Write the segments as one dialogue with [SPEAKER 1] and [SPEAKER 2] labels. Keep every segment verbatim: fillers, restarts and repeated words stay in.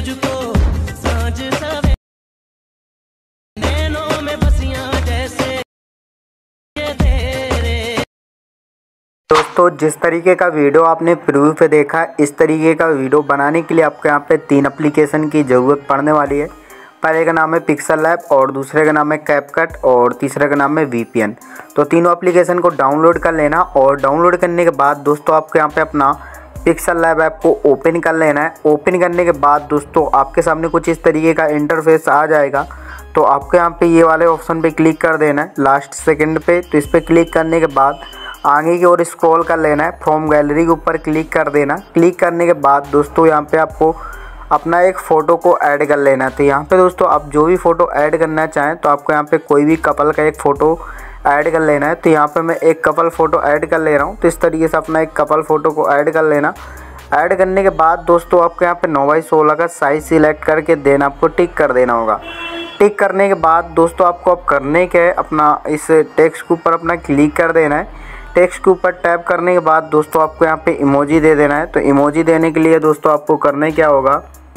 [SPEAKER 1] तुझको सांझ सवेरे नैनों में बसियां जैसे तेरे।
[SPEAKER 2] दोस्तों जिस तरीके का वीडियो आपने प्रीव्यू पे देखा, इस तरीके का वीडियो बनाने के लिए आपको यहाँ पे तीन एप्लीकेशन की ज़रूरत पड़ने वाली है। पहले का नाम है पिक्सल लैब और दूसरे का नाम है कैपकट और तीसरे का नाम है वीपीएन। तो तीनों एप्लीकेशन को डाउनलोड कर लेना और डाउनलोड करने के बाद दोस्तों आपको यहाँ पे अपना पिक्सल लैब ऐप को ओपन कर लेना है। ओपन करने के बाद दोस्तों आपके सामने कुछ इस तरीके का इंटरफेस आ जाएगा। तो आपको यहाँ पे ये वाले ऑप्शन पे क्लिक कर देना है लास्ट सेकंड पे। तो इस पर क्लिक करने के बाद आगे की ओर स्क्रॉल कर लेना है, फ्रॉम गैलरी के ऊपर क्लिक कर देना। क्लिक करने के बाद दोस्तों यहाँ पे आपको अपना एक फ़ोटो को ऐड कर लेना है। तो यहाँ पे दोस्तों आप जो भी फ़ोटो ऐड करना चाहें तो आपको यहाँ पे कोई भी कपल का एक फ़ोटो ऐड कर लेना है। तो यहाँ पे मैं एक कपल फ़ोटो ऐड कर ले रहा हूँ। तो इस तरीके से अपना एक कपल फ़ोटो को ऐड कर लेना। ऐड करने के बाद दोस्तों आपको यहाँ पे नौ बाई सोलह का साइज़ सिलेक्ट करके देना, आपको टिक कर देना होगा। टिक करने के बाद दोस्तों आपको अब करने के अपना इस टेक्स्ट के ऊपर अपना क्लिक कर देना है। टेक्स्ट के ऊपर टैप करने के बाद दोस्तों आपको यहाँ पे इमोजी दे देना है। तो इमोजी देने के लिए दोस्तों आपको करने क्या होगा,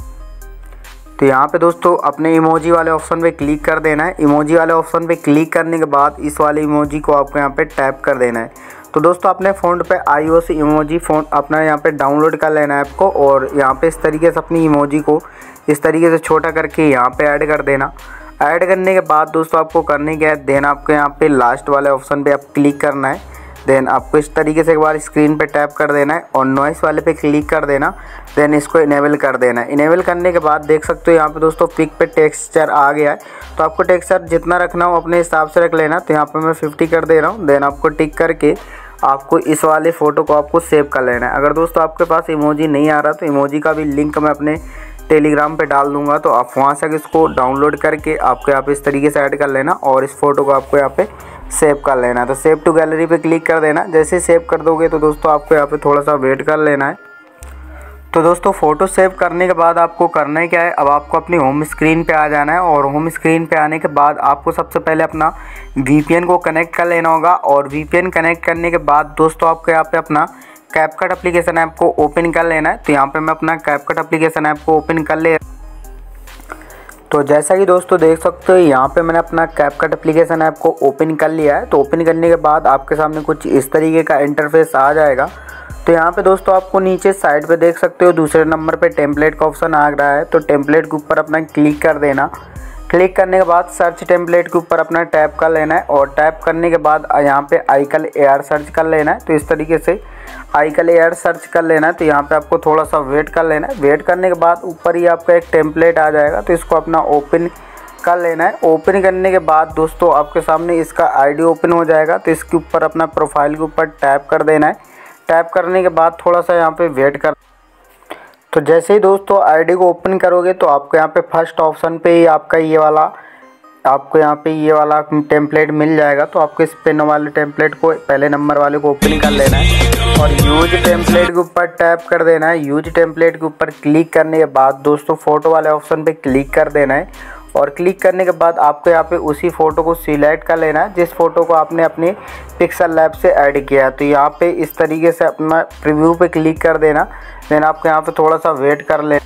[SPEAKER 2] तो यहाँ पे दोस्तों अपने इमोजी वाले ऑप्शन पे क्लिक कर देना है। इमोजी वाले ऑप्शन पे क्लिक करने के बाद इस वाले इमोजी को आपको यहाँ पे टैप कर देना है। तो दोस्तों अपने फ़ोन पे आईओएस इमोजी फ़ोन अपना यहाँ पे डाउनलोड कर लेना है आपको और यहाँ पे इस तरीके से अपनी इमोजी को इस तरीके से छोटा करके यहाँ पे ऐड कर देना। ऐड करने के बाद दोस्तों आपको करने क्या है, देना आपको यहाँ पे लास्ट वाले ऑप्शन पे आप क्लिक करना है। देन आपको इस तरीके से एक बार स्क्रीन पे टैप कर देना है और नॉइस वाले पे क्लिक कर देना। देन इसको इनेबल कर देना है। इनेबल करने के बाद देख सकते हो यहाँ पे दोस्तों पिक पे टेक्सचर आ गया है। तो आपको टेक्सचर जितना रखना हो अपने हिसाब से रख लेना। तो यहाँ पे मैं फिफ्टी कर दे रहा हूँ। देन आपको टिक करके आपको इस वाले फ़ोटो को आपको सेव कर लेना है। अगर दोस्तों आपके पास इमोजी नहीं आ रहा तो इमोजी का भी लिंक मैं अपने टेलीग्राम पे डाल दूंगा। तो आप वहाँ से इसको डाउनलोड करके आपको यहाँ पे इस तरीके से ऐड कर लेना और इस फ़ोटो को आपको यहाँ पे सेव कर लेना है। तो सेव टू गैलरी पे क्लिक कर देना। जैसे सेव कर दोगे तो दोस्तों आपको यहाँ पे थोड़ा सा वेट कर लेना है। तो दोस्तों फ़ोटो सेव करने के बाद आपको करना है क्या है, अब आपको अपनी होम स्क्रीन पे आ जाना है और होम स्क्रीन पे आने के बाद आपको सबसे पहले अपना वीपीएन को कनेक्ट कर लेना होगा। और वीपीएन कनेक्ट करने के बाद दोस्तों आपको यहाँ पे अपना कैपकट एप्लीकेशन ऐप को ओपन कर लेना है। तो यहाँ पे मैं अपना कैपकट एप्लीकेशन ऐप को ओपन कर ले। तो जैसा कि दोस्तों देख सकते हो यहाँ पे मैंने अपना कैपकट एप्लीकेशन ऐप को ओपन कर लिया है। तो ओपन करने के बाद आपके सामने कुछ इस तरीके का इंटरफेस आ जाएगा। तो यहाँ पे दोस्तों आपको नीचे साइड पे देख सकते हो दूसरे नंबर पे टेम्पलेट का ऑप्शन आ रहा है। तो टेम्पलेट के ऊपर अपना क्लिक कर देना। क्लिक करने के बाद सर्च टेम्पलेट के ऊपर अपना टैप कर लेना है और टैप करने के बाद यहाँ पे आईकल एआर सर्च कर लेना है। तो इस तरीके से आईकल एआर सर्च कर लेना है। तो यहाँ पे आपको थोड़ा सा वेट कर लेना है। वेट करने के बाद ऊपर ही आपका एक टेम्पलेट आ जाएगा। तो इसको अपना ओपन कर लेना है। ओपन करने के बाद दोस्तों आपके सामने इसका आईडी ओपन हो जाएगा। तो इसके ऊपर अपना प्रोफाइल के ऊपर टैप कर देना है। टैप करने के बाद थोड़ा सा यहाँ पे वेट कर। तो जैसे ही दोस्तों आईडी को ओपन करोगे तो आपको यहाँ पे फर्स्ट ऑप्शन पे ही आपका ये वाला आपको यहाँ पे ये वाला टेम्पलेट मिल जाएगा। तो आपको इस पेन वाले टेम्पलेट को पहले नंबर वाले को ओपन कर लेना है और यूज टेम्पलेट के ऊपर टैप कर देना है। यूज टेम्पलेट के ऊपर क्लिक करने के बाद दोस्तों फोटो वाले ऑप्शन पे क्लिक कर देना है और क्लिक करने के बाद आपको यहाँ पे उसी फ़ोटो को सिलेक्ट कर लेना है जिस फ़ोटो को आपने अपने पिक्सल लैब से ऐड किया है। तो यहाँ पे इस तरीके से अपना प्रीव्यू पे क्लिक कर देना। देन आपको यहाँ पे थोड़ा सा वेट कर ले।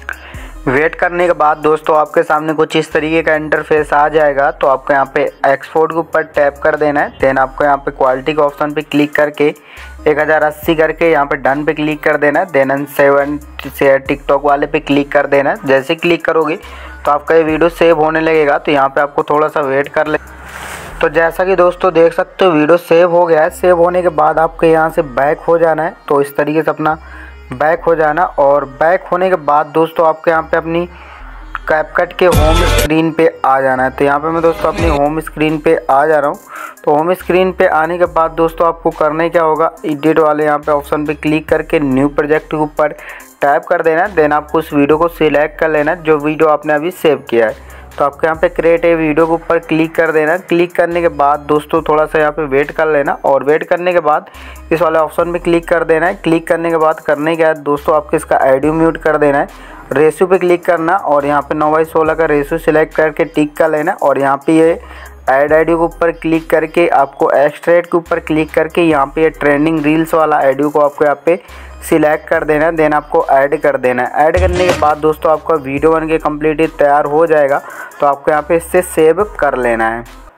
[SPEAKER 2] वेट करने के बाद दोस्तों आपके सामने कुछ इस तरीके का इंटरफेस आ जाएगा। तो आपको यहाँ पे एक्सपोर्ट के ऊपर टैप कर देना है। देन आपको यहाँ पे क्वालिटी के ऑप्शन पे क्लिक करके एक हज़ार अस्सी करके यहाँ पे डन पे क्लिक कर देना है। देन सेवन शेयर टिकटॉक वाले पे क्लिक कर देना है। जैसे क्लिक करोगे तो आपका ये वीडियो सेव होने लगेगा। तो यहाँ पे आपको थोड़ा सा वेट कर ले। तो जैसा कि दोस्तों देख सकते हो वीडियो सेव हो गया है। सेव होने के बाद आपको यहाँ से बैक हो जाना है। तो इस तरीके से अपना बैक हो जाना और बैक होने के बाद दोस्तों आपको यहाँ पे अपनी कैपकट के होम स्क्रीन पे आ जाना है। तो यहाँ पे मैं दोस्तों अपनी होम स्क्रीन पे आ जा रहा हूँ। तो होम स्क्रीन पे आने के बाद दोस्तों आपको करना क्या होगा, एडिट वाले यहाँ पे ऑप्शन पे क्लिक करके न्यू प्रोजेक्ट के ऊपर टैप कर देना है। देन आपको उस वीडियो को सिलेक्ट कर लेना है जो वीडियो आपने अभी सेव किया है। तो आपको यहाँ पे क्रिएट ए वीडियो के ऊपर क्लिक कर देना। क्लिक करने के बाद दोस्तों थोड़ा सा यहाँ पे वेट कर लेना और वेट करने के बाद इस वाले ऑप्शन पे क्लिक कर देना है। क्लिक करने के बाद करने के बाद दोस्तों आपको इसका ऑडियो म्यूट कर देना है। रेशो पे क्लिक करना और यहाँ पे नौ बाई सोलह का रेशो सिलेक्ट करके टिक कर लेना और यहाँ पे ये ऐड आईडी के ऊपर क्लिक करके आपको एक्सट्रैक्ट के ऊपर क्लिक करके यहाँ पे ये ट्रेंडिंग रील्स वाला आईडी को आपको यहाँ पे सिलेक्ट कर देना है, देन आपको ऐड कर देना है। ऐड करने के बाद दोस्तों आपका वीडियो बन के कम्प्लीटली तैयार हो जाएगा, तो आपको यहाँ पे इससे सेव कर लेना है।